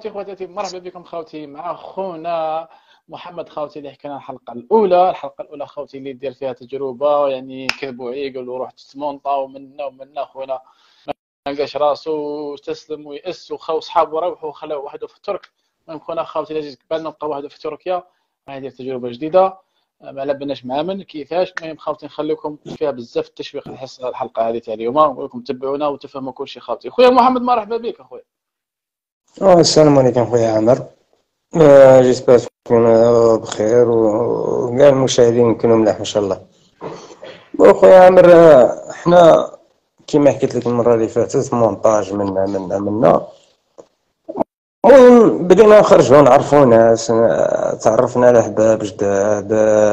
خوتي خواتاتي، مرحبا بكم خوتي مع خونا محمد خوتي اللي حكينا الحلقه الاولى خوتي اللي دير فيها تجربه، يعني كذبوا عليه قالوا روح تسمونطا ومنا خونا ما لقاش راسو استسلم ويأس وخاو صحابه روحوا وخلاو وحده في الترك. المهم خونا خوتي اللي بالنا نبقى وحده في تركيا غادي يدير تجربه جديده ما على بالناش مع من كيفاش. المهم خوتي نخليكم فيها بزاف التشويق نحس الحلقه هذه تاع اليوم، ونقولكم تبعونا وتفهموا كل شيء خوتي. خويا محمد مرحبا بك اخويا. السلام عليكم خويا عامر. جيسبر تكون بخير وكاع المشاهدين يكونوا ملاح ان شاء الله. خويا عامر، احنا كيما حكيت لك المره اللي فاتت مونتاج منا المهم بدينا نخرجوا نعرفوا ناس، تعرفنا على احباب جداد،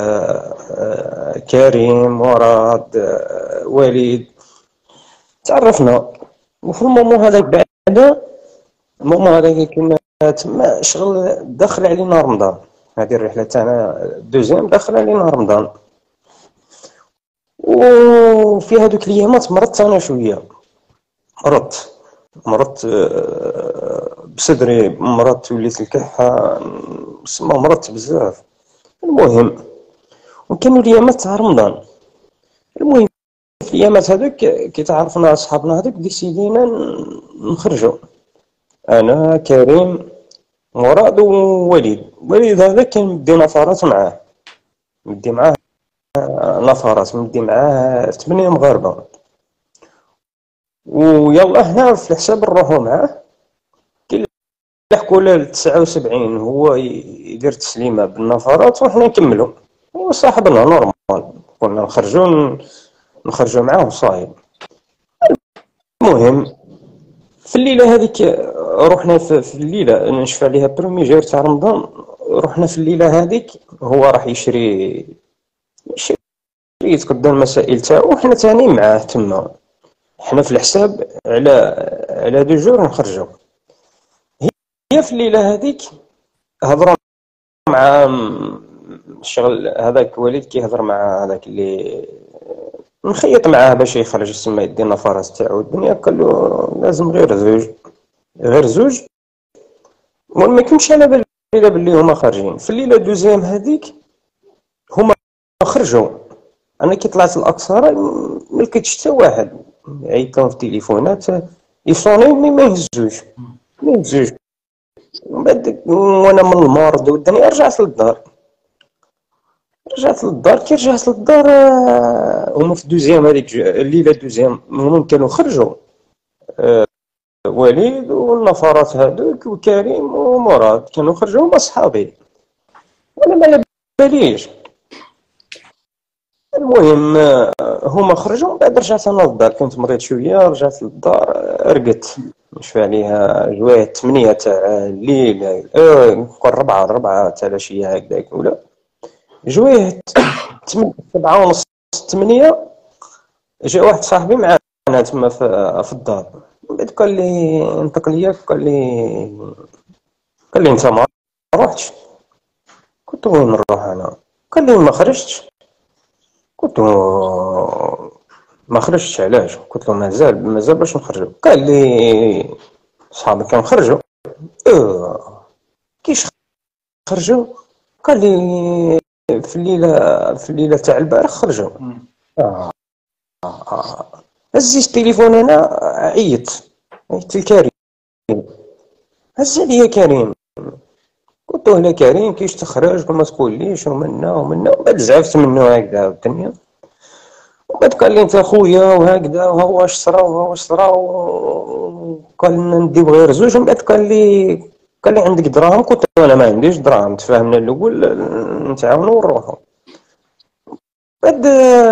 كريم، مراد، وليد، تعرفنا. وفي المومون هذاك بعدا المهم هذاك كنا تما شغل داخل علينا رمضان. هذه الرحله تاعنا دوزيام داخل علينا رمضان، وفي هذوك الايامات مرضت انا شويه. مرضت بصدري، مرضت وليت الكحه، مرضت بزاف. المهم وكانوا الايامات تاع رمضان. المهم في الايامات هذوك كي تعرفنا اصحابنا هذوك ديسيدينا نخرجوا، انا كريم مراد ووليد هذا كان مدي نفرات معاه، مدي معاه 8 مغاربه. ويلا هنا في الحساب نروحوا معاه. كي لحقوا له 79 هو يدير تسليمه بالنفرات وحنا نكملوا، وصاحبنا نورمال كنا نخرجوا معاه وصايب. المهم في الليله هذيك رحنا في الليله نشفى عليها برومي جير تاع رمضان. رحنا في الليله هذيك هو راح يشري يتقدم المسائل تاعو وحنا تاني معاه تما. حنا في الحساب على 2 جور نخرجوا. هي في الليله هذيك هضروا مع الشغل هذاك وليد كيهضر مع هذاك اللي نخيط معاه باش يخرج يسمى يدي النفرات تاعو الدنيا. قال له لازم غير زوج. المهم ما كنتش على بالي بلي هما خارجين في الليله دوزيام هذيك. هما خرجوا، انا كي طلعت الاقصر ما لقيتش حتى واحد. عيطوا في التليفونات يصوني ما يهزوش. من بعد وانا من المرض والدنيا رجعت للدار. كي رجعت للدار هما في دوزيام هذيك الليله دوزيام هما كانوا خرجوا، وليد والنفرات هذوك وكريم ومراد كانوا خرجوا هما صحابي وانا ما على باليش. المهم هما خرجوا. بعد رجعت انا للدار، كنت مريض شويه، رجعت للدار رقدت نشفى عليها جويه 8 تاع الليل، نقول 4 تاع العشيه هكذاك ولا جويه 7 ونص 8. جا واحد صاحبي معنا تما في الدار. بعد قال لي انطق ليا، قال لي انت ما روحتش؟ قلت له وين نروح انا؟ قال لي ما خرجتش. قلت له ما خرجتش علاش؟ قلت له مازال باش نخرجوا. قال لي صحابي كانوا خرجوا. كيش خرجوا؟ قال لي في الليله تاع البارح خرجوا. هزيت التليفون انا عيطت لكريم، هز عليا كريم. قلت له لا كريم كيش تخرج وما تقوليش ومنا. بعد زعفت منه هكذا الدنيا. وبعد قال لي انت خويا وهكذا وهو واش صرا وقال لنا نديو غير زوج. ومن بعد قال لي عندك دراهم؟ قلت له انا ما عنديش دراهم. تفاهمنا الاول نتعاونوا ونروحوا. بعد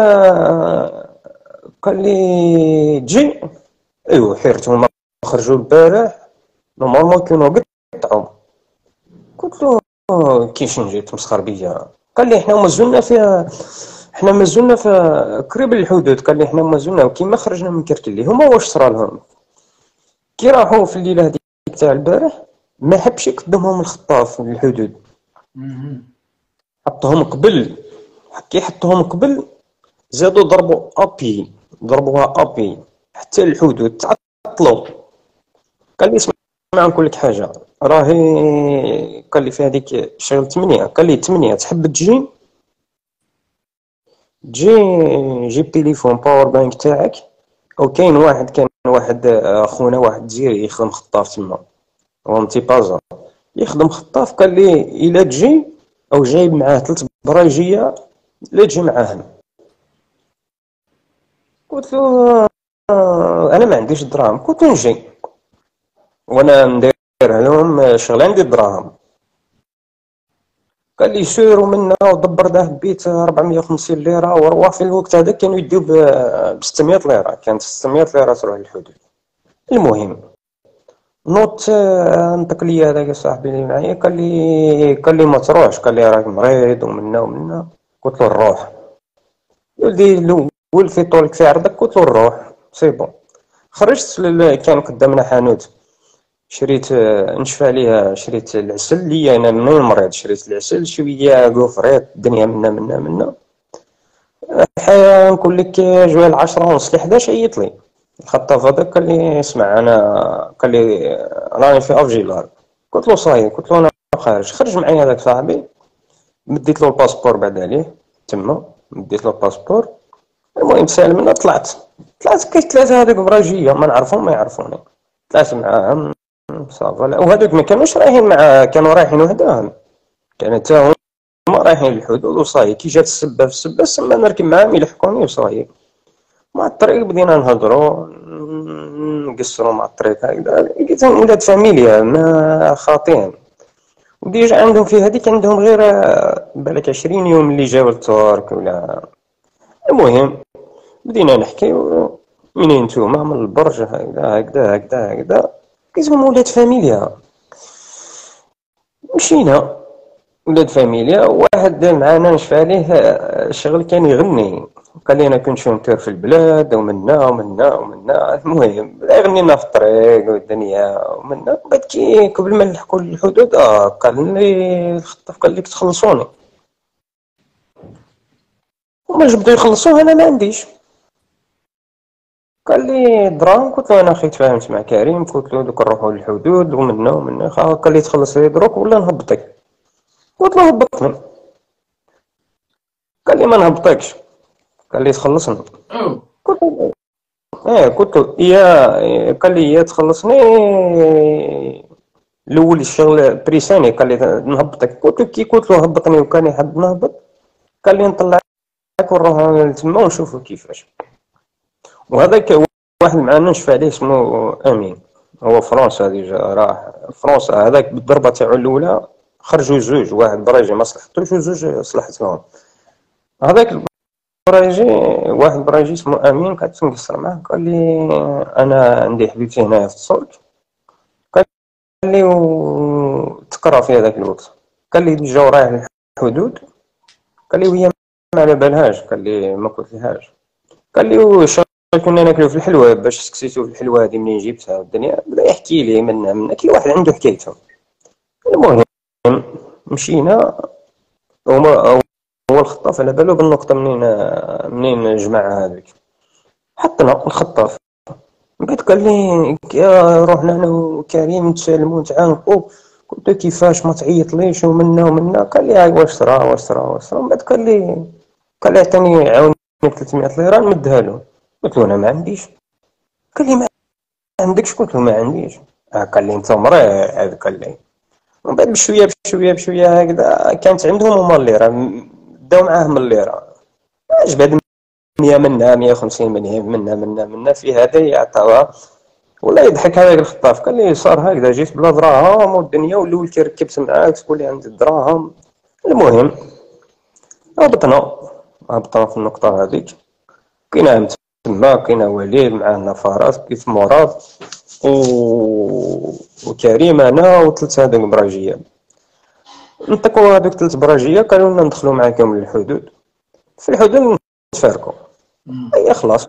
قال لي تجي. ايوا حيرت. هما خرجوا البارح نورمالمون كانوا قطعوا. قلت له كيفاش نجي تمسخر بيا؟ قال لي احنا مازلنا في قريب للحدود. قال لي احنا مازلنا كيما خرجنا من كركلي. هما واش صرا لهم كي راحوا في الليله هذيك تاع البارح؟ ما حبش يقدمهم الخطاف للحدود، حطهم قبل. كي حطهم قبل زادوا ضربوها ابي حتى الحدود تعطلوا. قال لي اسمع نقول لك حاجه، راهي قال لي في هذيك شغل 8، قال لي 8 تحب تجي تجي جيب تليفون باور بانك تاعك، او كان واحد اخونا واحد جزيري يخدم خطاف تما، هو متي بازا يخدم خطاف، قال لي الا تجي او جايب معاه 3 برايجيه لا تجي معاهم. قلت له انا ما عنديش دراهم، قلت له نجي وانا ندير لهم شغل عندي دراهم. قال لي سيروا منا ودبر ذهب بيت 450 ليره، وروح في الوقت هذا كانوا يديو ب 600 ليره، كانت 600 ليره تروح للحدود. المهم نوض نطق لي هذاك صاحبي اللي معايا، قال لي ما تروحش، قال لي راك مريض ومنا ومنا. قلت له نروح ولدي الاول في طولك في عرضك، قلت له نروح سي بون. خرجت كان قدامنا حانوت، شريت نشفى عليها، شريت العسل ليا انا منين مريض، شريت العسل شويه قوفريت الدنيا منا نقول لك جوال 10 ونص ل 11 عيط لي الخطاف هذاك، قال لي اسمع انا، قال لي راني في افجيلار. قلت له صاي، قلت له انا خرج معايا هذاك صاحبي، مديت له الباسبور بعد عليه تما، مديت له الباسبور. المهم سالمنا طلعت كاين 3 هذوك براجيه ما نعرفهم ما يعرفوني، طلعت معاهم صافا. وهذوك ما كانوش رايحين مع، كانوا رايحين وحدهم، كان حتى هما رايحين للحدود وصاي. كي جات السبه في السبه سما نركب معاهم يلحقوني وصاي. مع الطريق بدينا نهضروا نقصروا مع الطريق هكذا، لقيتهم ولاد فاميليا ما خاطين، وديجا عندهم في هذيك عندهم غير بالك 20 يوم اللي جاو الترك ولا. المهم بدينا نحكيو، منين نتوما؟ من البرج هكذا لقيتهم ولاد فاميليا. مشينا ولاد فاميليا، واحد معانا نشفى عليه الشغل كان يغني، قال لي انا كنت شونتور في البلاد ومنا. المهم بدا يغني لنا في الطريق والدنيا ومنا. بعد كي قبل ما نلحقوا الحدود قال لي الخطاف، قال لك تخلصوني. هما جبدوا يخلصوه انا ما عنديش. قال لي دراهم، قلت له انا اخي تفاهمت مع كريم، قلت له دوك نروحوا للحدود ومنا. قال لي تخلص لي دروك ولا نهبطك. قلت له هبطني. قال لي ما نهبطكش، قال لي تخلصني. قلت له قلت له قال لي يا تخلصني الاول الشغل بريساني، قال لي نهبطك. قلت له كي قلت له هبطني وكان يحب نهبط، قال لي نطلعك ونروحوا لتما ونشوفوا كيفاش. وهذاك واحد معنا نشفى عليه اسمه امين، هو فرنسا ديجا، راح فرنسا هذاك بالضربه تاعو الاولى خرجوا زوج، واحد براجي ما صلحتوش وزوج صلحت لهم. هذاك براجي، واحد براجي اسمه امين قعدت نقصر معاه، قال لي انا عندي حبيبتي هنايا في السلك، قال لي وتقرا في هذاك الوقت، قال لي جاو رايح للحدود، قال لي وهي ما على بالهاش، قال لي ما قلت لهاش. قال لي واش كنا ناكلو في الحلوى، باش سكسيتو في الحلوى هذه منين جبتها والدنيا، بدا يحكي لي منا كل واحد عنده حكايته. المهم مشينا، هو الخطاف على بالو بالنقطه منين جمع هذيك، حطنا الخطاف. بعد قال لي روحنا انا وكريم نتسالموا نتعانقوا. قلت له كيفاش ما تعيط ليش ومنا. قال لي هاي واش صرا. من بعد قال لي عطيني عاوني ب 300 ليره نمدها له. قلت له انا ما عنديش. قال لي ما عندكش؟ قلت له ما عنديش. قال لي انت مريض. قال لي ومن بعد بشويه هكذا كانت عندهم هما الليره، بداو معاهم الليره، اش بعد 100 منا 150 منا في هذا يعطاوها. والله يضحك هذاك الخطاف، قال لي صار هكذا جيت بلا دراهم والدنيا، والاول كي ركبت معاك تقول لي عندي الدراهم. المهم هبطنا في النقطه هذيك، كاين تما كاين وليد معنا فراس كيف مراد وكريم انا وثلاثه هذوك براجيه. نطقوا هذوك 3 براجيه قالوا لنا ندخلوا معاكم للحدود، في الحدود نتفارقوا. اي خلاص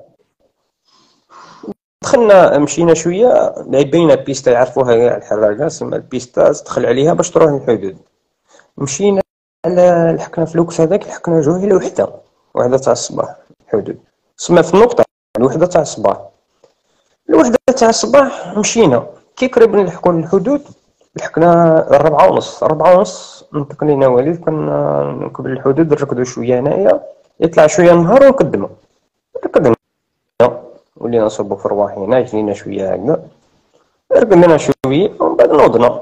دخلنا، مشينا شويه بينا بيستا يعرفوها كاع الحراقه، سما البيستا تدخل عليها باش تروح للحدود. مشينا على لحقنا في الوقت هذاك، لحقنا جوج على وحده تاع الصباح الحدود، سما في النقطه الوحده تاع الصباح. مشينا كي قريب نلحقوا للحدود لحقنا 4:30 4:30 نطق لينا وليد. كنا قبل الحدود نركضوا شويه هنايا، يطلع شويه النهار ونقدموا. ركضنا ولينا نصبوا في رواحينا، جينا شويه هكذا، ركضنا شويه ومن بعد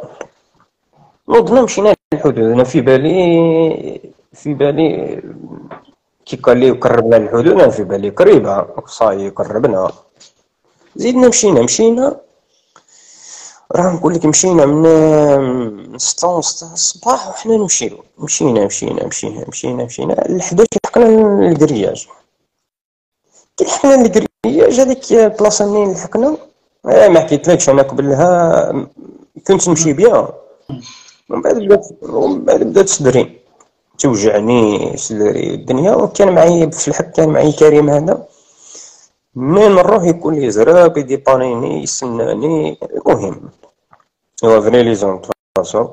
نوضنا مشينا للحدود. انا في بالي كي قال لي قربنا للحدود، انا في بالي قريبه صاي قربنا. زيدنا مشينا راه نقول لك مشينا من 6:30 الصباح وحنا نمشيو. مشينا ل 11 لحقنا للكرياج. كي لحقنا للكرياج هذيك البلاصه منين لحقنا، ما حكيتلكش انا قبلها كنت نمشي بيان. من بعد بدات صدري توجعني صدري الدنيا. وكان معايا في الحق كان معايا كريم هذا، منين نروح يكون لي زراب يديبانيني يسناني. المهم هو فري لي زون فاسون.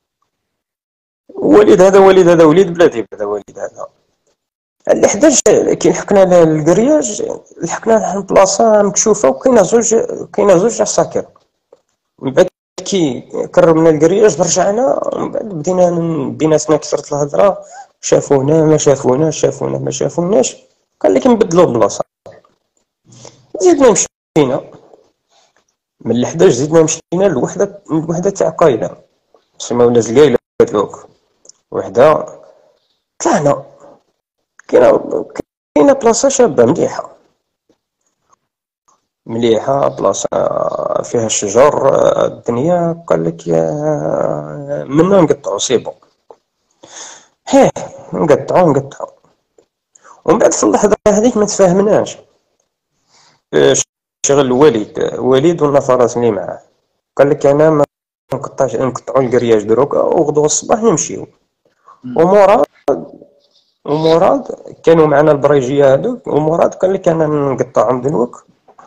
وليد بلادي هذا وليد هذا. ال 11 كي لحقنا للكرياج لحقنا البلاصه مكشوفه وكاينه زوج عساكر. من بعد كي قربنا الكرياج رجعنا، ومن بعد بدينا بيناتنا كثرت الهضره، شافونا ما شافوناش، قال لك نبدلوا البلاصه. زدنا مشينا من 11 زدنا مشينا لوحده تاع قايله تسمى ولا زقايله دوك وحده. طلعنا كاينه بلاصه شابه مليحه بلاصه فيها الشجر الدنيا. قال لك منا نقطعوا سيبو. نقطعوا ومن بعد في اللحظه هذيك ما تفاهمناش. شغل وليد والنفرات اللي معاه، قال لك انا ما نقطعوا الكرياج دروكا وغدوه الصباح نمشيو. ومراد كانوا معنا البريجيه هذوك، ومراد قال لك انا نقطعهم دروك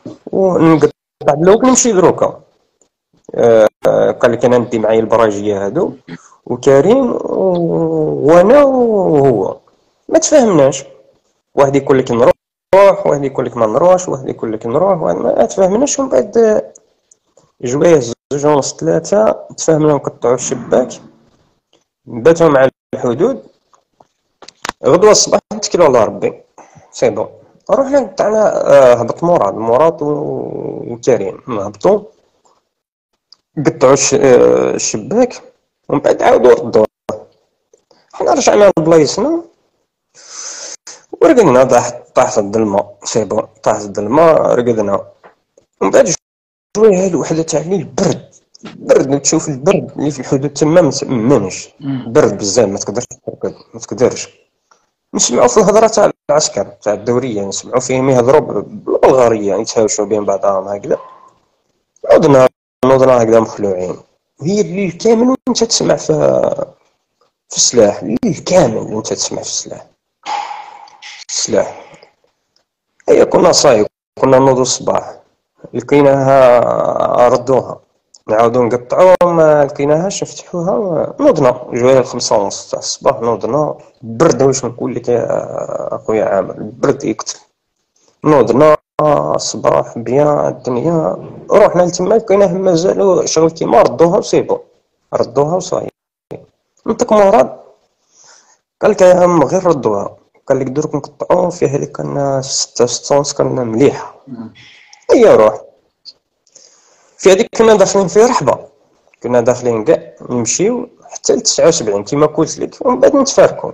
نمشي دروكا. قال لك انا ندي معايا البراجيه هذو وكريم وانا وهو. ما تفاهمناش، واحد يقول لك نروح، واحد يقول لك ما نروحش، واحد يقول لك نروح، ما تفاهمناش. ومن بعد جويه 2:30 3 تفاهمنا نقطعوا الشباك، باتوا مع الحدود. غدوه الصباح نتكلوا على ربي سي بون. رحنا قطعنا هبط مراد وكريم هبطوا قطعوا الشباك ومن بعد عاودوا ردوه. حنا رجعنا لبلايصنا ورقدنا. طاحت الظلمه سي بون، طاحت الظلمه رقدنا. ومن بعد شويه هاد وحده تاع الليل برد تشوف البرد اللي في الحدود تما متأمنش، برد بزاف ما تقدرش ترقد ما تقدرش. نسمعوا في الهضره تاع العسكر تاع الدوريه، نسمعوا فيهم يهضروا بالبلغاريه يتهاوشوا بين بعضهم هكذا. نوضنا هكذا مخلوعين، وهي الليل كامل وانت تسمع في السلاح. الليل كامل وانت تسمع في السلاح. هي كنا صايب، كنا نوضوا الصباح لقيناها ردوها، نعاودو نقطعوها ما لقيناهاش نفتحوها. نوضنا جويه 5:30 تاع الصباح. نوضنا برد، واش نقول لك يا اخويا عامر، البرد يقتل. نوضنا الصباح بيان الدنيا، روحنا لتما لقيناه مازالو شغل كيما ردوها وصيبو، ردوها وصاي. نطق مراد قال لك يا هم غير ردوها، قال لك درك نقطعوه في هذيك كان 6:06 كان مليحه. هيا روح في هذيك كنا داخلين في رحبه، كنا داخلين كاع نمشيو حتى ل 79 كما قلت لك، ومن بعد نتفارقوا.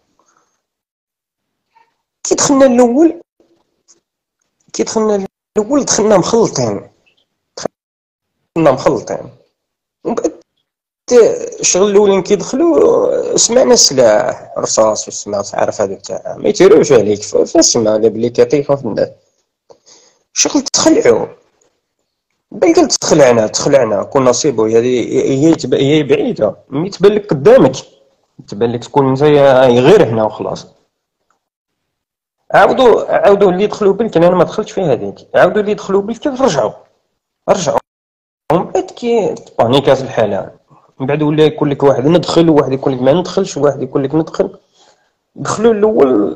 كي دخلنا الاول دخلنا مخلطين. ومن بعد الشغل الاولين كي دخلوا سمعنا السلاح رصاص، وسمعت عارف هذوك تاع ما يتيروش عليك فسمع بلي كيطيحوا في الناس. شغل تخلعوا بل قلت تخلعنا كنا نصيبو. هي بعيده، ملي تبان لك قدامك تبان لك تكون انت غير هنا وخلاص. عاودوا اللي دخلوا بالك، انا ما دخلتش في هذيك. عاودوا اللي دخلوا بالك رجعوا ومن بعد كي بانيكات الحاله. من بعد ولا يقول لك واحد ندخل، وواحد يقول لك ما ندخلش، وواحد يقول لك ندخل. دخلوا الاول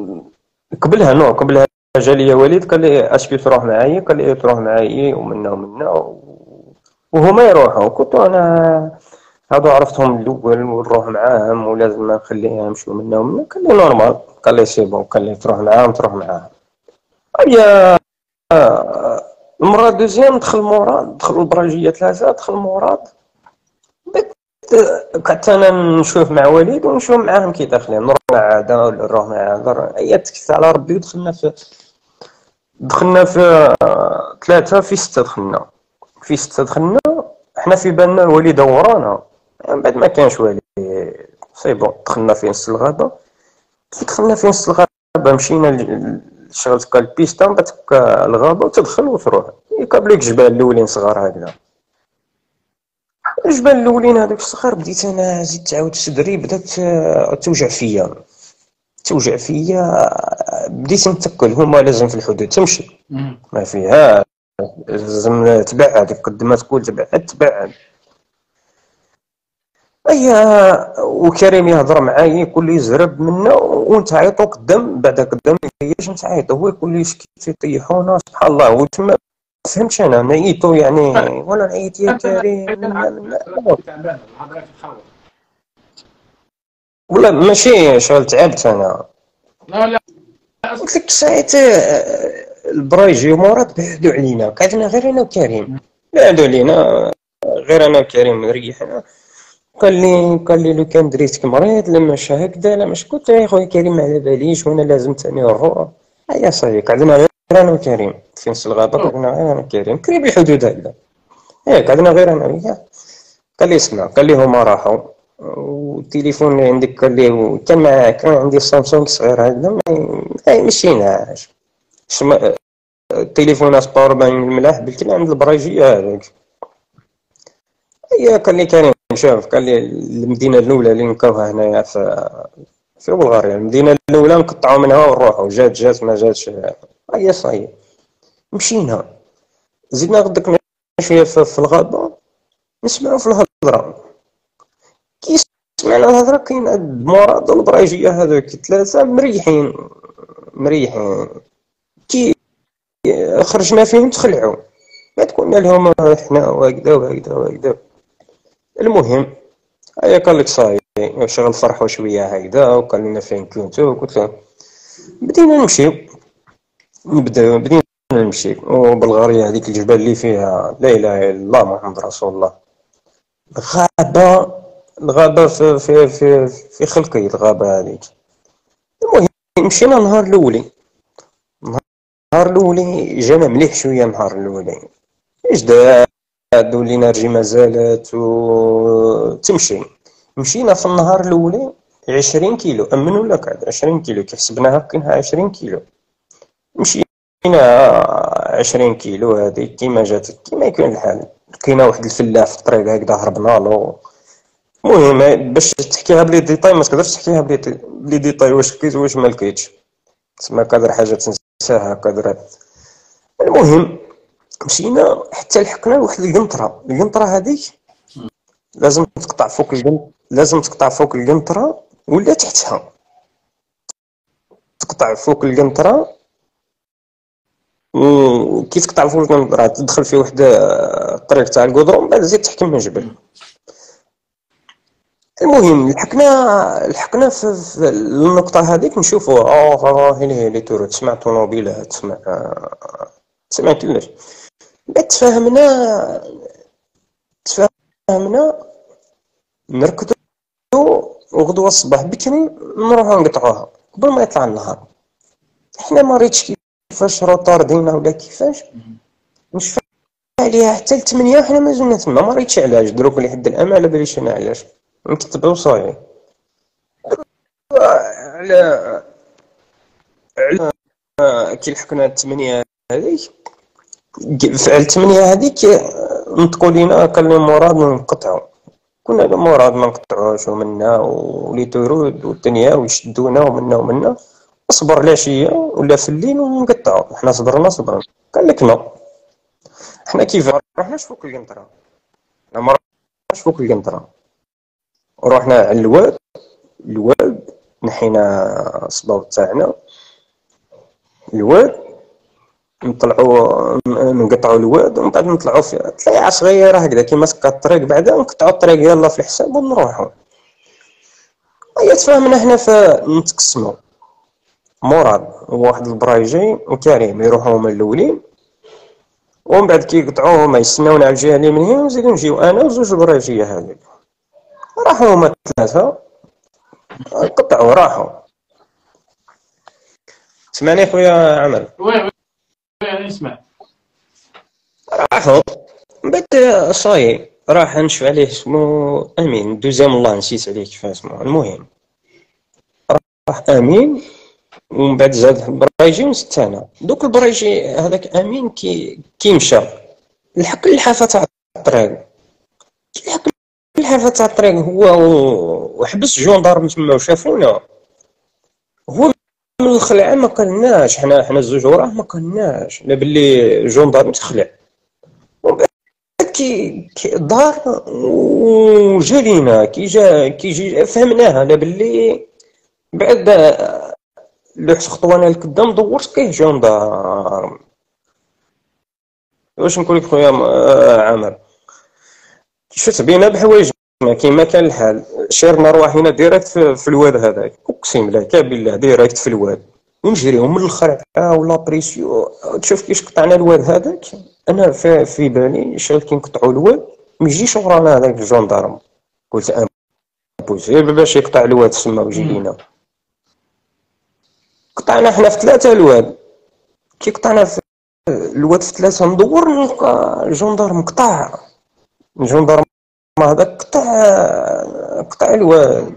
قبلها جا لي وليد قال لي اسكي تروح معايا، قال لي تروح معايا ومنا وهما يروحوا. كنت انا هادو عرفتهم الاول ونروح معاهم ولازم ما نخليها يمشيو منا ومنا. قال لي نورمال، قال لي سي بون، قال لي تروح معاهم تروح معاهم. هيا المرة دوزيام دخل مراد، دخل البراجية ثلاثة، دخل مراد. قعدت انا نشوف مع وليد ونشوف معاهم كي داخلين، نروح مع هذا ولا نروح مع هذا. هيا تكلت على ربي دخلنا في ثلاثة في ستة، دخلنا احنا في بالنا الوليد ورانا، من بعد ما كانش وليد سي بون. دخلنا في نص الغابة، كي دخلنا في نص الغابة مشينا شغلت البيستا من بعد الغابة وتدخل وتروح. يقابلوك جبال الأولين صغار هكذا، الجبال الأولين هذوك الصغار. بديت أنا زدت تعاود صدري، بدات توجع فيا. بديت نتكل، هما لازم في الحدود تمشي ما فيها، لازم تبعد قد ما تقول تبعد. ايا وكريم يهضر معايا يقول لي زرب منا وانت عيطوا قدام، بعد قدام ليش انت عيط؟ هو يقول لي سكت يطيحونا سبحان الله. وتما فهمتش انا نعيطو يعني ولا نعيط يا كريم ولا ماشي شغل. تعبت انا. لا لا قلت لك ساعات البرايجي ومراد بعدوا علينا، قعدنا غير انا وكريم، بعدوا علينا غير انا وكريم ريحنا. قال لي لو كان دريتك مريض لما مشى هكذا لا مش. قلت يا خويا كريم ما على باليش وانا لازم ثاني نروح. هيا صاحبي قعدنا غير انا وكريم في نص الغابه، قعدنا غير انا وكريم قريب الحدود هكذا. قعدنا غير انا وياه. قال لي اسمع، قال لي هما راحوا والتليفون اللي عندك، قال لي كان عندي سامسونج صغير هكذا ما يمشيناش. التليفونات باور بانك الملاح بالكل عند البراجيه هذاك. قال لي كريم شوف، قال لي المدينه الاولى اللي نلقاوها هنايا في بلغاريا، المدينه الاولى نقطعوا منها ونروحوا، جات ما جاتش. هيا صايب مشينا، زدنا غدكنا شويه في الغابه نسمعوا في الهضره. كي سمعنا الهضره كاين عند مراد البراجيه هذوك ثلاثه مريحين. كي خرجنا فيهم تخلعوا، بعد قلنا لهم احنا وهكذا. المهم هيا قال لك صاي شغل فرحوا شويه هكذا وقال لنا فين كنتو. قلت له بدينا نمشي وبلغاريا هذيك الجبال اللي فيها لا اله الا الله محمد رسول الله. الغابه في خلقي الغابه هذيك. المهم مشينا النهار الاولي جانا مليح شويه. النهار الاولي جداد ولينا رجي ما زالت وتمشي. مشينا في النهار الاولي 20 كيلو امن ولا قاعد 20 كيلو كيف حسبناها كاينها 20 كيلو. مشينا 20 كيلو هذه كيما جات كيما يكون الحال. لقينا واحد الفلاح في الطريق هكذا هربنا له. المهم باش تحكيها بلي ديطاي ما تقدرش تحكيها بلي ديطاي واش لقيت واش ما لقيتش، تسمى قادر حاجه تنساها قادر. المهم مشينا حتى لحقنا لواحد القنطره هذيك لازم تقطع فوق القنطره ولا تحتها. تقطع فوق القنطره وكي تقطع فوق القنطره تدخل في واحد الطريق تاع القدرون بعد زيد تحكم من جبل. المهم لحقنا في النقطه هذيك نشوفوا هيلي تورو تسمع طوموبيلات تسمع كلش. بعد تفاهمنا نركضوا وغدوه الصباح بكري نروحوا نقطعوها قبل ما يطلع النهار. احنا ما ريتش كيفاش روطاردينا ولا كيفاش مش فاهم عليها حتى ل8 حنا ما زلنا تما. ما ريتش علاش دروك لحد الان على باليش انا علاش نكتبوا صاي على كي لحقنا 8 هذيك. فعل 8 هذيك نطقوا لينا قال لي مراد نقطعوا. كنا مراد ما نقطعوش ومنا وليتو يرود والدنيا ويشدونا ومنا اصبر العشيه ولا في الليل ونقطعوا. حنا صبرنا قال لك نو. حنا كيف ما رحناش فوق القنطره، ورحنا على الواد نحينا الصباط تاعنا الواد نطلعوا نقطعوا الواد ومن بعد نطلعوا في طليعه صغيره هكذا كيما تقطع الطريق، بعدا نقطعوا الطريق يلا في الحساب ونروحوا. هي تفاهمنا حنا نتقسموا. مراد وواحد البرايجي وكريم يروحوا هما الاولين، ومن بعد كي يقطعوه هما يستناونا على الجهه اليمنيه ونزيدو نجيو انا وزوج البرايجيه هذيك. راحوا هما ثلاثه قطعوا راحوا. سمعني خويا عمر؟ وي نسمع. راحوا من بعد صاي راح نشوف عليه اسمه امين دوزيام، الله نسيت عليه كيف اسمه. المهم راح امين ومن بعد زاد برايجي ونزدت انا. دوك البرايجي هذاك امين كي مشى لحق الحافه تاع الطريق، لحق الحافه تاع الطريق هو وحبس جوندارم تما وشافونا. هو من الخلعه ما قالناش، حنا الزوج وراه ما قالناش لا باللي جوندارم تخلع. ومن بعد كي دار وجا لينا كي جي فهمناها لا باللي بعد لوحت خطوانه لقدام دورت كاين جوندارم. واش نقول لك خويا عامر؟ شفت بينا بحوايجنا كيما كان الحال، شيرنا رواحينا ديريكت في الواد هذاك، اقسم لك بالله ديريكت في الواد ونجريو من الخرعه ولا بريسيو. تشوف كيش قطعنا الواد هذاك، انا في بالي شغل كي نقطعوا الواد ما يجيش ورانا هذاك الجندارم. قلت امبوسيبل باش يقطع الواد تما ويجي لينا. قطعنا حنا في ثلاثه الواد، كي قطعنا في الواد في ثلاثه ندور نلقى الجندارم قطع. الجندارم هذاك قطع الواد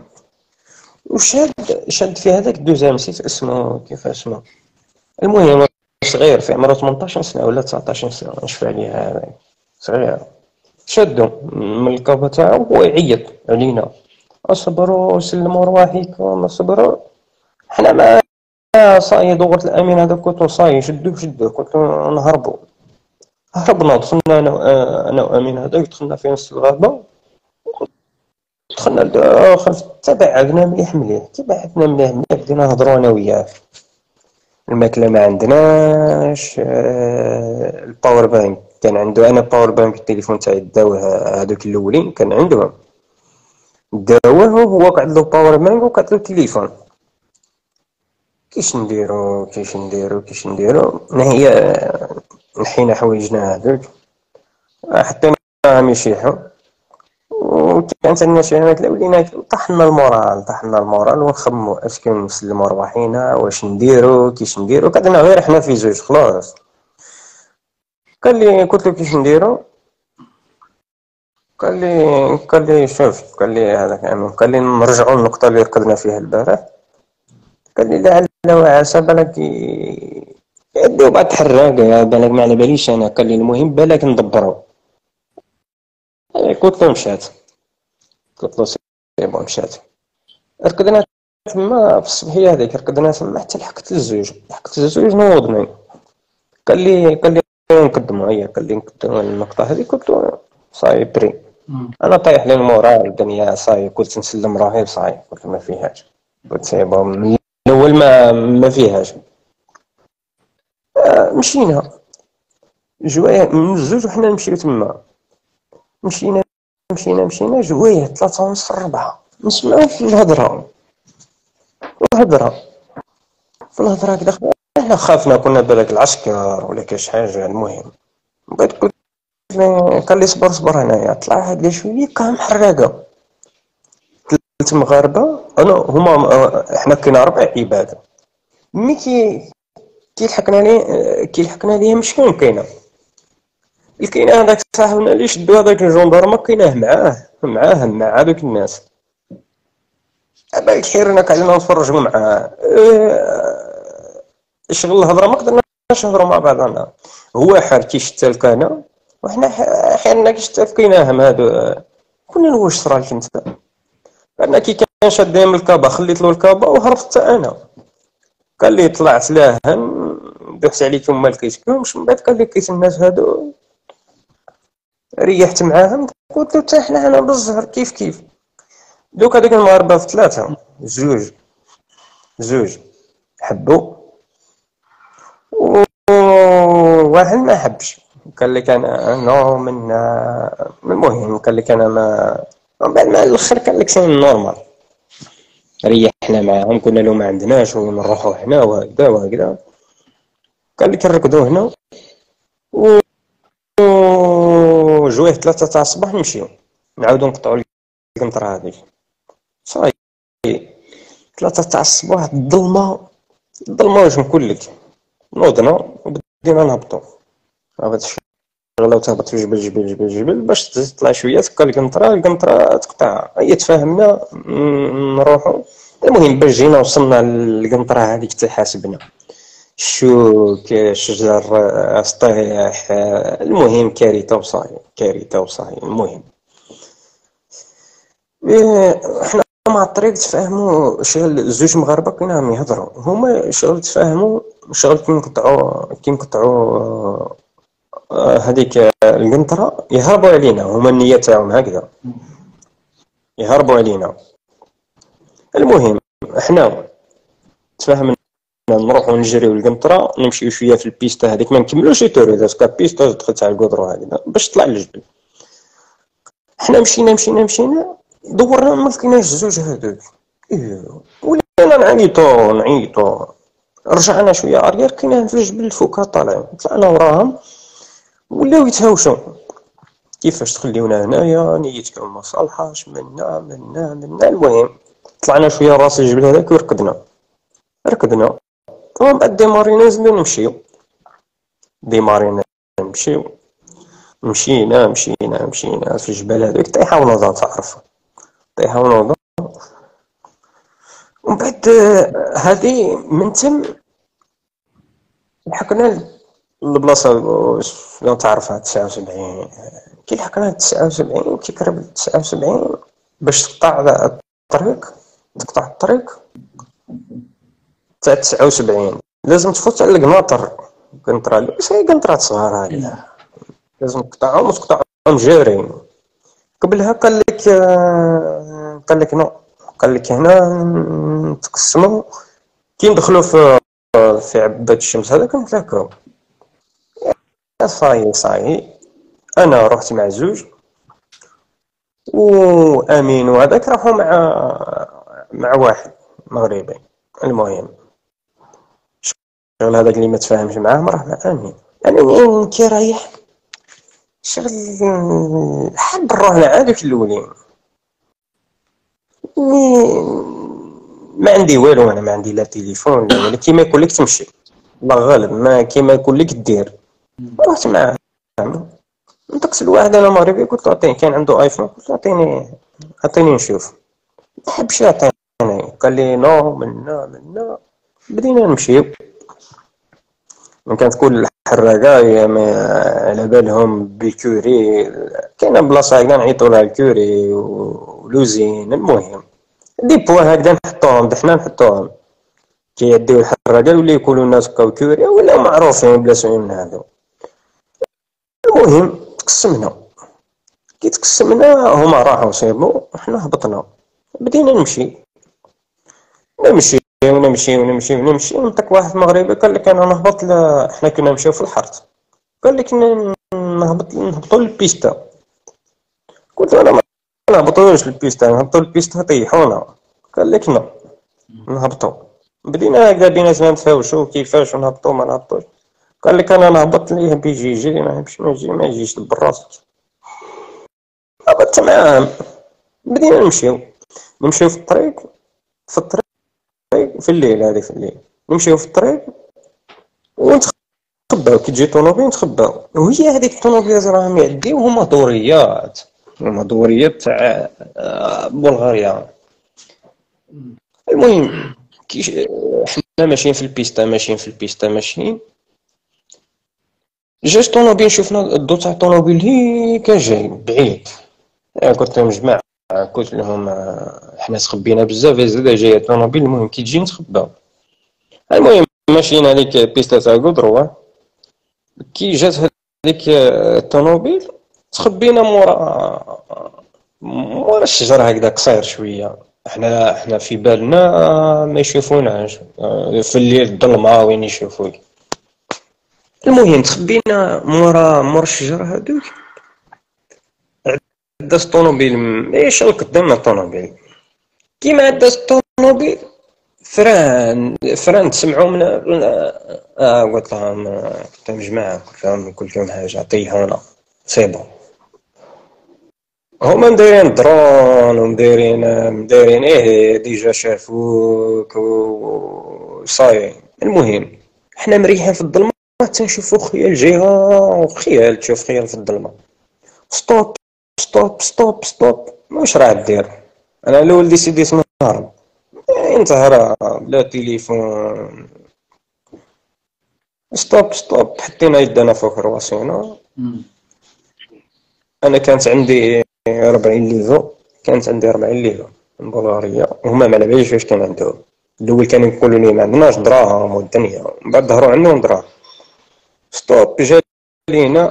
وشاد في هذاك الدوزام، نسيت اسمه كيف اسمه. المهم صغير في عمره 18 سنه ولا 19 سنه نشوف عليه هذاك صغير. شادو من الكابا تاعو وهو يعيط علينا، اصبروا سلموا رواحكم اصبروا. حنا ما صاي دورت الامين هذاك قلت له صاي شدوه قلت له نهربوا. هربنا دخلنا انا وامين هذاك دخلنا في نص الغابه، دخلنا لداخل تبعدنا مليح كي بعدنا مليح بدينا نهضروا انا وياه. الماكله ما عندناش، الباور بانك كان عنده، انا باور بانك التليفون تاعي داوه هذوك الاولين كان عندهم داوه، هو قعد له باور بانك وقعد له التليفون. كيش نديرو هي نحينا حوايجنا هذوك حطيناهم يشيحوا. وكانت عندنا شي علامات ولينا طحنا المورال ونخمو اش كنسلموا رواحينا واش نديرو كيش نديرو. قعدنا غير حنا في زوج خلاص. قلت له كيش نديرو، قال لي شوف، قال لي هذاك امين، قال لي نرجعوا للنقطه اللي ركضنا فيها البارح. قال لي لعل وعسى بالك يديو بعد تحرق بالك ما على باليش انا. قال لي المهم بالك ندبروا. قلت له مشات، قلت له سي بون مشات. ركضنا تما في الصبحيه هذيك، ركضنا تما حتى لحقت الزوج نوضني. قال لي نقدموا هيا، قال لي نقدموا النقطه هذه. قلت له صاي بري، انا طايح لي المورال الدنيا صاي. قلت نسلم راهي صاي، قلت ما فيهاش. قلت سي بون من الاول ما فيهاش. مشينا جوايه من الزوج وحنا نمشيو تما. مشينا جوايه 3:30 4 نسمعو في الهضره كدا. احنا خافنا كنا بالك العسكر ولا كاش حاجه. المهم بعد قلت قال لي صبر هنايا. طلع هكذا شويه كان محرقه 3 مغاربه انا هما احنا كنا 4 عباد. مي كي لحقنا ليه مش كاين كاينه هذاك صاحبنا اللي شدو هذاك الجندارم كايناه معاه مع هذوك الناس. بالك حيرنا قعدنا نتفرجوا معاه. شغل الهضره ما قدرناش نهضروا مع بعضنا. هو حار كيشتا لكانا وحنا حيرنا كيشتا لكيناهم هادو. كنا واش صرالك انت؟ انا كي كان شاد من الكابا خليت له الكابا وهربت حتى انا. قال لي طلعت لاهن دوحت عليكم ما لقيتكمش. من بعد قال لي لقيت الناس هادو ريحت معاهم. قلت له حتى حنا انا بالزهر كيف دوك هذوك المغاربه في 3 زوج حبوا واحد ما حبش، قال لك انا نو من المهم، قال لك انا ما، من بعد ما الاخر قال لك سين نورمال، ريحنا معاهم قلنا له ما عندناش ونروحوا هنا وهكذا وهكذا. قال لك نركضوا هنا وجويه 3 تاع الصباح نمشيو نعاودو نقطعوا القنطره هذيك. صاي 3 تاع الصباح الظلمه واش نقول لك، نوضنا وبدينا نهبطوا. هبط الشغله وتهبط في الجبل باش تطلع شويه تلقى القنطره تقطع. هي تفاهمنا نروحوا. المهم باش جينا وصلنا للقنطره هذيك تحاسبنا شوك شجر سطيح. المهم كارثه وصاي. المهم احنا مع الطريق تفاهموا شغل زوج مغاربه كنا عم يهضروا، هما شغل تفاهموا شغل كي نقطعوا هذيك القنطره يهربوا علينا. هما النيه تاعهم هكذا يهربوا علينا. المهم احنا تفاهمنا نروحوا نجريو القنطره نمشيو شويه في البيستا هذيك، ما نكملوش يتوري داسكا بيستا تدخل تاع القدرو هكذا باش تطلع للجبل. احنا مشينا دورنا ما لقيناش زوج هذوك. ولينا نعيطو رجعنا شويه ارير كاينين في الجبل الفوكا طالعين، طلعنا وراهم ولاو يتهاوشوا كيفاش تخليونا هنايا نيتكم ما صالحاش منا. المهم طلعنا شويه راس الجبل هذاك وركضنا ومن بعد ديمارينا نزلنا مشينا في الجبال هذوك طيحه ونوضه تعرف ومن بعد هذه من تم لحقنا البلاصه لو تعرفها 79. كي لحقنا 79 كي قرب 79 باش تقطع الطريق تاع 79 لازم تفوت على القناطر. قنطره بس هي قنطرات صغار هكذا لازم تقطعهم جارين. قبلها قال لك نو، قال لك هنا نتقسموا كي ندخلوا في عباد الشمس هذاك نتلاقاو. صاي انا رحت مع زوج وامين وهذاك راحوا مع واحد مغربي. المهم الشغل هذاك اللي ما تفاهمش معاه راح مع امين كي رايح شغل حاب نروح مع هذوك الاولين. ما عندي والو، انا ما عندي لا تليفون لا كيما يقول لك تمشي الله غالب ما كيما يقول لك دير. رحت معاه نتقص الواحد انا مغربي قلت له عطيني، كان عنده ايفون قلت له عطيني نشوف. ما حبش يعطيني قال لي نو منا بدينا نمشيو. من كانت تقول الحراقه على بالهم بالكوري كاينه بلاصه هكذا نعيطوا لها الكوري ولوزين. المهم دي بوا هكذا نحطوهم كي يديو الحراقه ولا يقولوا الناس بقاو كوري ولا معروفين بلا سوء من هذا. المهم كي تقسمنا هما راحوا صيبوا احنا هبطنا بدينا نمشي ونطق واحد مغربي قال لك انا نهبط احنا كنا نمشيو في الحرث قال لك نهبطوا للبيستا. قلت انا ما نهبطوش للبيستا، نهبطوا للبيستا طيحونا. قال لك نهبطوا. بدينا قاعدين نتفاوشوا كيفاش نهبطوا ما نهبطوش. قال لك انا نهبط ليه بيجي يجري ما يمشي ما يجيش بالراس. هبطت معاهم بدينا نمشيو في الطريق في الليل نمشيو في الطريق ونتخباو كي تجي طونوبيل نتخباو. وهي هذيك الطونوبيلات راهم يعديو هما دوريات تاع بلغاريا. المهم حنا ماشيين في البيستا جات طونوبيل شفنا الضو تاع الطونوبيل هيك جاي بعيد. قلت لهم جماعه قلت لهم احنا تخبينا بزاف زاد جايه طونوبيل. المهم كي تجي نتخباو. المهم ماشيين هذيك بيستا تاع القدرو كي جات هذيك الطونوبيل تخبينا مورا الشجر هكذا قصير شويه. احنا في بالنا ما يشوفوناش في الليل الظلمه وين يشوفوك. المهم تخبينا مورا الشجره هذوك. عداس الطوموبيل ماشي القدام الطوموبيل كيما عداس الطوموبيل فران تسمعوا من قلت لهم جماعه قلت لهم حاجه عطيه هنا سي بون. هما مدايرين درون ومدايرين ديجا شافوك وصاي. المهم حنا مريحين في الظلمه تنشوفو خيال جهه وخيال تشوف خيال في الظلمه. ستوب ستوب ستوب ستوب واش راه دير. انا الاول ديسيديت نهرب انت هرا بلا تليفون. ستوب ستوب حطينا يدنا فوق رواسينا. انا كانت عندي 40 ليفو. كانت عندي 40 ليفو من بلغاريا وهما ما على باليش واش كان عندهم. الاول كانوا يقولوا لي ما عندناش دراهم والدنيا من بعد ظهروا عندهم دراهم. ستوب جا لينا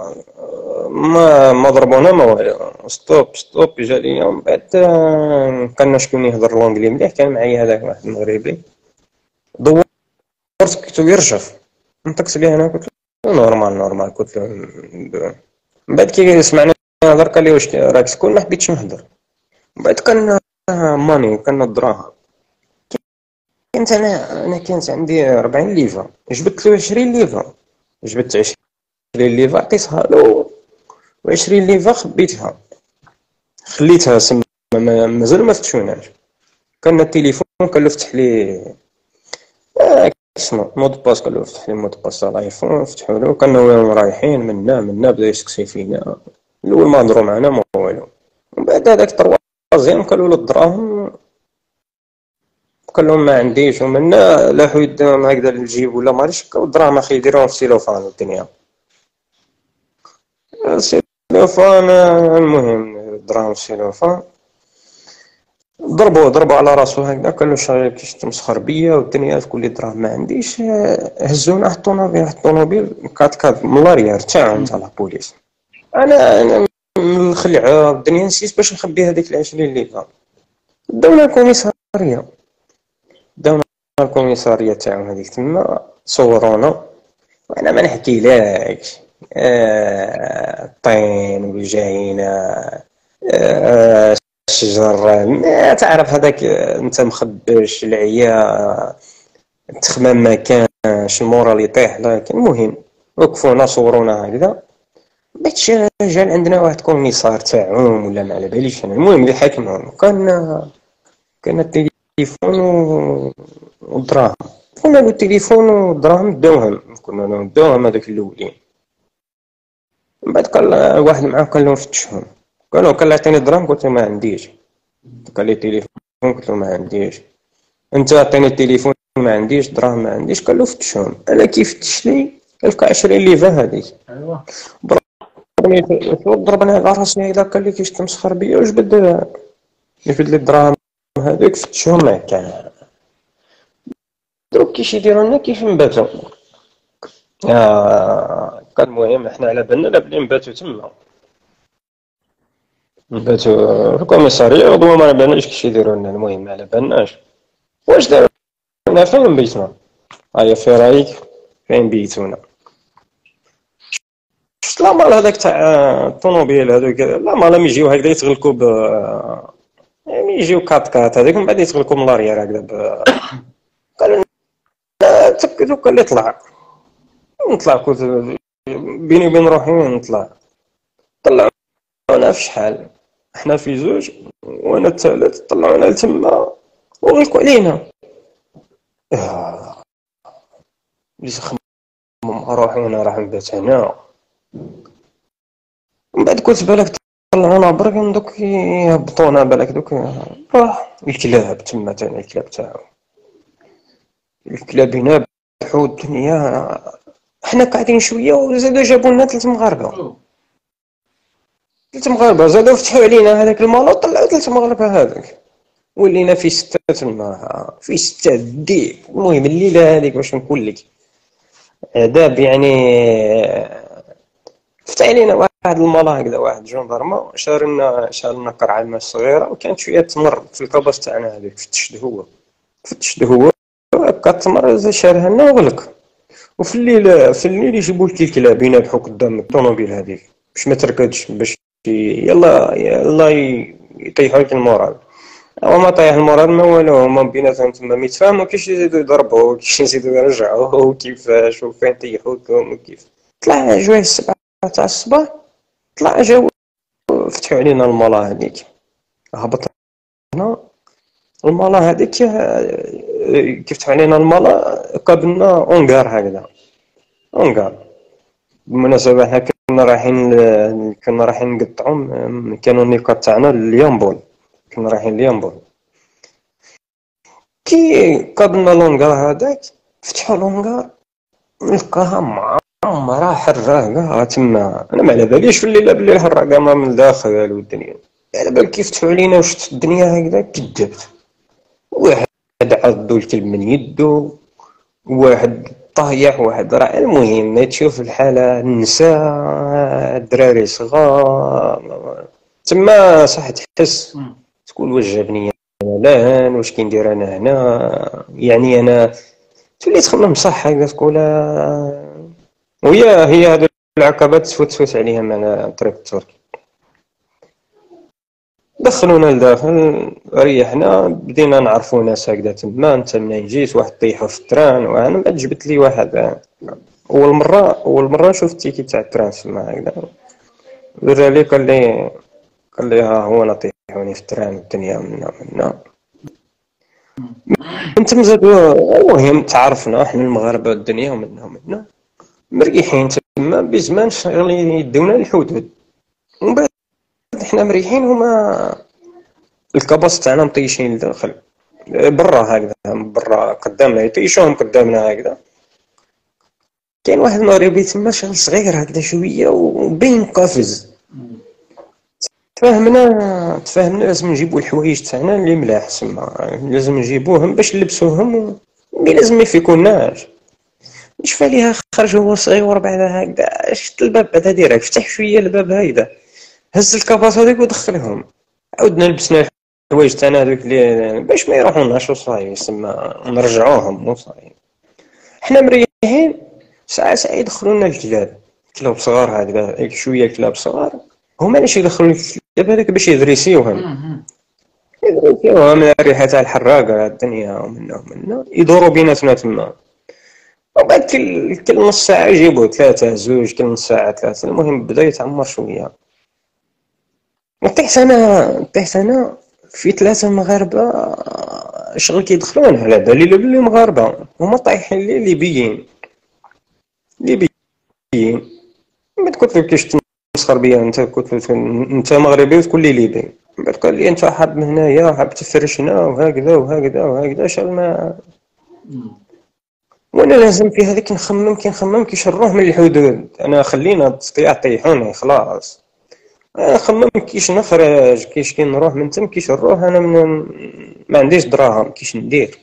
ما ضربونا ما والو. ستوب جا ليا من بعد كان شكون يهضر لونجلي مليح كان معايا هذاك واحد المغربي. دورت كنت يرجف نطقت ليه انا قلت له نورمال قلت له من بعد كي سمعنا هضر قال لي واش راك شكون ما حبيتش نهضر. من بعد كان ماني كان الدراهم. كنت انا كانت عندي 40 ليفه جبت له 20 ليفه. جبت 20 ليفه عطيتها له و20 ليفه خبيتها خليتها سما مازال ما فتشوناش. كان التليفون كان فتح لي اسمه مود باس قال له فتح لي مود باس تاع الايفون. فتحوا له كانوا رايحين منا بدا يسكسي فينا. الاول ما هضروا معنا ما والو. من بعد هذاك طروازيام قالوا له الدراهم قال لهم ما عنديش. ومنا لاحوا يدهم هكذا للجيب ولا ما عرفتش الدراهم اخي يديروهم في السيلوفان والدنيا السيلوفان. المهم الدراهم السيلوفان ضربوا على راسو هكذا قال له شغل كيش تمسخر بيا والدنيا تقول لي دراهم ما عنديش. هزونا حطونا في الطوموبيل كات من لاريير تاعهم تاع البوليس. انا من الخلعه الدنيا نسيت باش نخبي هذيك 20 ليفه. داونا الكوميساريه تاعهم هذيك تما صورونا وانا ما نحكي لكش الطين والجاينا الشجر ما تعرف هذاك انت مخبش العيا التخمام ما كانش المورال يطيح. لكن المهم وقفونا صورونا هكذا. باش جا عندنا واحد كوميسار تاعهم ولا ما على باليش انا. المهم اللي حاكمهم كان التليفون والدراهم. قلنا له التليفون والدراهم داوهم. كنا نداوهم هذاك الاولين. من بعد قال واحد معاه قال لهم فتشهم. قال عطيني الدراهم قلت له ما عنديش. قال لي التليفون قلت له ما عنديش. انت عطيني التليفون ما عنديش دراهم ما عنديش. قال له فتشهم. انا كيف فتش لي لقى 20 ليفه هذيك. ايوا ضربني على راسي هكذا قال لي كيش تمسخر بيا وجبد لي الدراهم هذوك فتشهم ما كان. دروك كيش يديروا لنا كيف نباتوا. كان المهم احنا على بالنا لا بلي نباتوا تما نباتوا في الكوميساريه وضوا ما على بالناش كيش يديروا لنا. المهم ما على بالناش واش داروا لنا فين بيتنا. هيا في رايك فين بيتونا. شفت لا مال هذاك تاع الطوموبيل هذوك لا مال يجيو هكذا يتغلقوا يعني يجيو كات هذيك من بعد يتغلقوا من لاريير هكذا قالوا لنا تسكتوا. قال لي نطلع كنت بيني وبين روحي نطلع. طلعونا في شحال احنا في زوج وانا الثالث. طلعونا لتما وغلقوا علينا. بديت نخمم روحي وانا راح نبات هنا. من بعد قلت بالك طلعونا برك دوك يهبطونا بالك دوك راح الكلاب تما تاع الكلاب تاعو. الكلاب هنا بحو الدنيا. حنا قاعدين شويه وزادوا جابوا لنا 3 مغاربه زادوا فتحوا علينا هذاك المال وطلعوا 3 مغاربه هذاك. ولينا في 6 تما في 6 ديك. المهم الليله هذيك باش نقول لك عذاب يعني. فتح علينا واحد المال هكذا واحد جندرما شار لنا قرعه ماء صغيره وكانت شويه تمر في الكباس تاعنا هذيك. فتشت هو هكا تمر شارها لنا وغلق. وفي الليل يجيبوا لك الكلاب ينبحوا قدام الطوموبيل هذيك باش ما تركدش، باش يلا يطيحوا لك المورال. هو ما طيح المورال ما والو، هما بيناتهم تما ميتفاهموا كيفاش يزيدوا يضربوا، كيفاش يزيدوا يرجعوا، وكيفاش وفين طيحوكم وكيف. طلع جويه 7 تاع الصباح، طلع جاو فتحوا علينا المالا هذيك، هبطنا المالا هذيك كيف فتحوا علينا المالا قابلنا اونغار هكذا، اونغار. بالمناسبة حنا كنا رايحين نقطعوا، كانوا النقاط تاعنا ليامبول، كنا رايحين ليامبول. كي قابلنا لونغار هذاك، فتحوا لونغار نلقاها معمرة حراقة تما. انا ما على باليش في الليلة بلي الحراقة ما من الداخل والدنيا، على بال كيف فتحوا علينا وشت الدنيا هكذا كذبت. واحد عضو الكلب من يدو، واحد طايح، واحد راه. المهم ما تشوف الحالة، النساء، الدراري صغار تما، صح تحس تقول واش جابني انا لهنا، واش كندير انا هنا. يعني انا تولي تخمم صح هكذا، تقول هي هذه العقبات تفوت عليها من الطريق التركي. دخلونا لداخل، ريحنا، بدينا نعرفوا ناس هكذا تما. انت منين جيت؟ واحد طيحوا في التران، وانا ما جبت لي واحد. اول مره شفت التيكي تاع التران تما هكذا، ورا لي قال لي ها هو انا طيحوني في التران الدنيا منا انت مزاد. المهم تعرفنا احنا المغاربه الدنيا ومنا مريحين تما بزمان، شغالين يدونا للحدود. ومن بعد احنا مريحين، هما الكباص تاعنا مطيشين لداخل برا هكذا، برا قدامنا يطيشوهم قدامنا هكذا. كاين واحد مغربي تما شغل صغير هكذا شويه وبين قافز. تفاهمنا لازم نجيبوا الحوايج تاعنا اللي ملاح تما، لازم نجيبوهم باش نلبسوهم، لازم ما يفيكوناش. نشوف عليها خرج هو صغير بعدا هكذا، شفت الباب بعدا ديريكت، فتح شويه الباب هكذا، هز الكباص هذيك ودخلهم. عاودنا لبسنا الحوايج تاعنا هذوك اللي باش ما يروحوناش وصاي يسمى، نرجعوهم وصاي. حنا مريحين. ساعه يدخلونا الكلاب، كلاب صغار هكذا، شويه كلاب صغار. هما علاش يدخلوا الكلاب هذاك؟ باش يدريسيوهم من الريحه تاع الحراقه الدنيا ومنا يدوروا بيناتنا تما. وبعد كل نص ساعه يجيبوا 3 زوج، كل نص ساعه 3. المهم بدا يتعمر شويه. طيحت انا في 3 مغاربه شغل كيدخلون على بالي بلي مغاربه، هما طايحين لي ليبيين. بعد قلت له كيش تمسخر بيا انت؟ قلت له انت مغربي وتقول لي ليبي. بعد قال لي انت حاب من هنايا، حاب تفرشنا وهكذا شغل ما. وانا لازم في هذيك نخمم كيش نروح من الحدود. انا خلينا طيحوني خلاص، خمم كيش نخرج، كي نروح من تم، كيش نروح انا ما عنديش دراهم كيش ندير.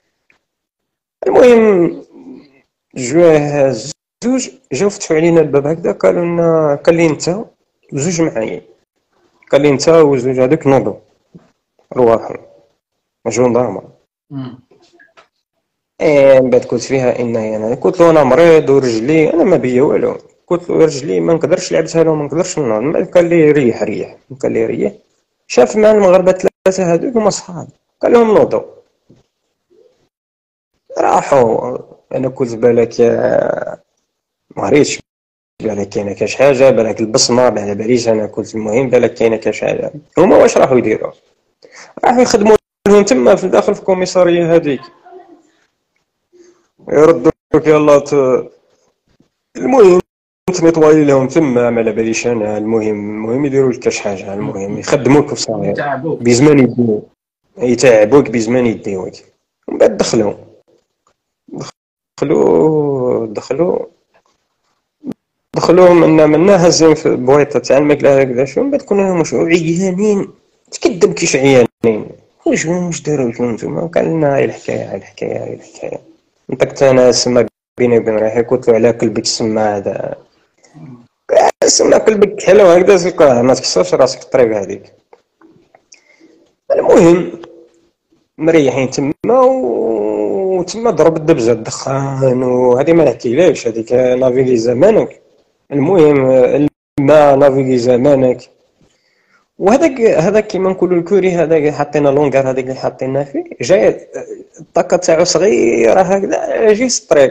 المهم جواه زوج جاو فتحوا علينا الباب هكذا، قالوا لنا، قال لي انت زوج معايا، قال لي انت وزوج هذوك نوضوا رواحوا جندارم. من بعد قلت فيها انا قلت له انا مريض ورجلي، انا ما بيا والو. قلت له رجلي ما نقدرش لعبتها له، ما نقدرش نوض. قال لي ريح. شاف مع المغاربه 3 هذوك هما صحاب، قال لهم نوضوا. راحوا. انا قلت بالك ما ريتش، بالك كاينه كاش حاجه، بالك البصمه ما على باليش. انا قلت المهم بالك كاينه كاش حاجه. هما واش راحوا يديروا؟ راحوا يخدموا لهم تما في الداخل في الكوميساريه هذيك، يردوك يلا المهم تنطوي لهم تما ما على باليش انا. المهم يديروا لك كاش حاجه، المهم يخدموك وصاير بزمان يتعبوك بزمان يديوك. ومن بعد دخلوا منا هازين في بويطه تاع الماكله هكذا. شو من بعد كنا مش عيانين، تكذب كيش عيانين، واش داروا لكم نتوما؟ قال لنا هاي الحكايه. نطقت انا سما بيني وبين روحي، قلت له على قلبك سما هذا، سما قلبك حلو هكذا، تلقاه ما تكسرش راسك الطريق هذيك. المهم مريحين تما وتما ضرب الدبجه الدخان، وهذه ما نحكيلكش، هذيك نافيغي زمانك. المهم الماء نافيغي زمانك. وهذاك كيما نقولوا الكوري هذاك حطينا لونغار هذاك اللي حطينا فيه، جاي الطاقه تاعو صغيره هكذا، جي ستريك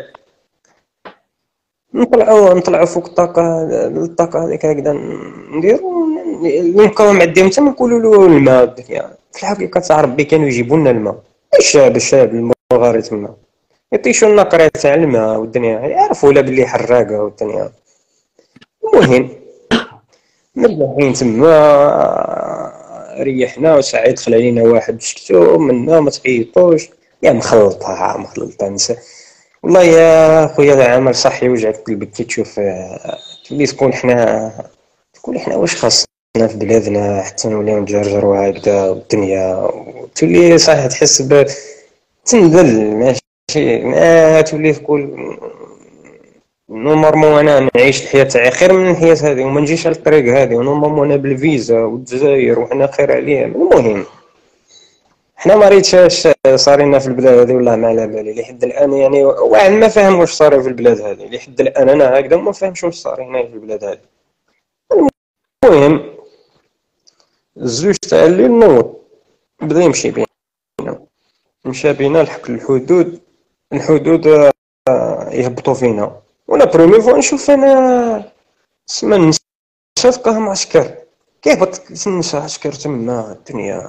نطلعوا فوق الطاقه هذيك هكذا، نديروا نبقاو معديهم حتى نقولوا له الماء. الدنيا في الحقيقه تاع ربي كانوا يجيبوا لنا الماء، الشاب المغاري تما يطيشوا لنا قريه تاع الماء، والدنيا يعرفوا لا باللي حراقه والدنيا. المهم مريحين تما، ريحنا، وساعات دخل علينا واحد شفتو منا ما تعيطوش، يا مخلطه نسى. والله يا خويا هذا عمل صح يوجعك قلبك كي تشوف. تولي تقول احنا واش خاصنا في بلادنا حتى نوليو نجرجروا هكذا والدنيا، تولي صح تحس تنذل ماشي، ما تولي تقول نورمالمون انا نعيش الحياه تاعي خير من الحياه هذه، وما نجيش على الطريق هذه، ونورمالمون انا بالفيزا والجزائر وحنا خير عليهم. المهم حنا ما ريتش صارينا في البلاد هذه، والله ما على بالي لحد الان، يعني واحد ما فاهم واش صار في البلاد هذه لحد الان، انا هكذا ما فاهمش واش صار هنا في البلاد هذه. المهم الزوج تاع الليل نوض بدا يمشي بينا، مشى بينا لحق الحدود يهبطوا فينا، وانا برومي فوا نشوف انا سما نشافقه مع عسكر كيهبط نسى عسكر تما الدنيا.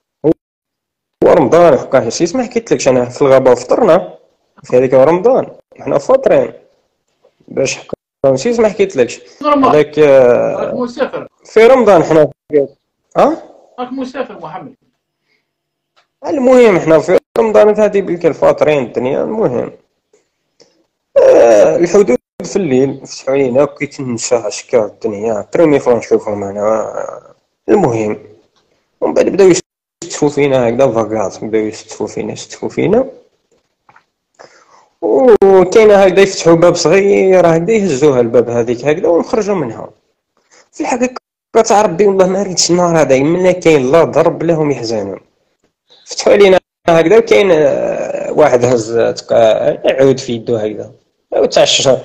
ورمضان حقا نسيت ما حكيتلكش، انا في الغابه فطرنا في هذيك رمضان، حنا فاطرين باش حقا نسيت ما حكيتلكش هذاك راك مسافر في رمضان حنا راك مسافر محمد. المهم حنا في رمضان هذه بالك فاطرين الدنيا. المهم الحدود في الليل فتحوا علينا كي تنسى عسكر الدنيا، بريمي فوا نشوفهم انا. المهم ومن بعد بداو يستفوا فينا هكذا فاكاط، بداو يستفوا فينا وكاينه هكذا يفتحوا باب صغير هكذا يهزوها الباب هذيك هكذا ونخرجوا منها. في الحقيقه تاع ربي والله ما ريتش النهار هذا ملي كاين لا ضرب لهم يحزنون. فتحوا علينا هكذا وكاين واحد هز عود في يدو هكذا، عود تاع الشجر،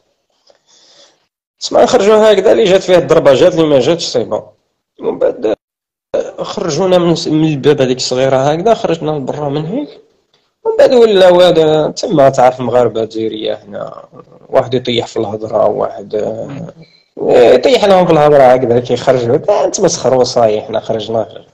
سما خرجوا هكذا اللي جات فيه الضربه جات اللي ما جاتش صيبه. ومن بعد خرجونا من الباب هذيك الصغيره هكذا، خرجنا لبرا من هيك. ومن بعد ولاو هذا تما تعرف المغاربه الجزائريه هنا، واحد يطيح في الهضره، واحد يطيح لهم في الهضره هكذا كيخرجوا نتمسخروا وصايح. حنا خرجنا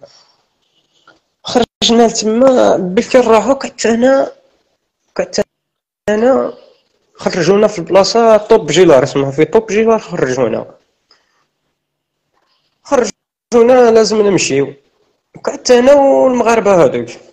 تما بالكراهه، كنت انا خرجونا في البلاصه طوب جيلار، اسمها في طوب جيلار، خرجونا لازم نمشيو، وقعدت انا والمغاربه هذوك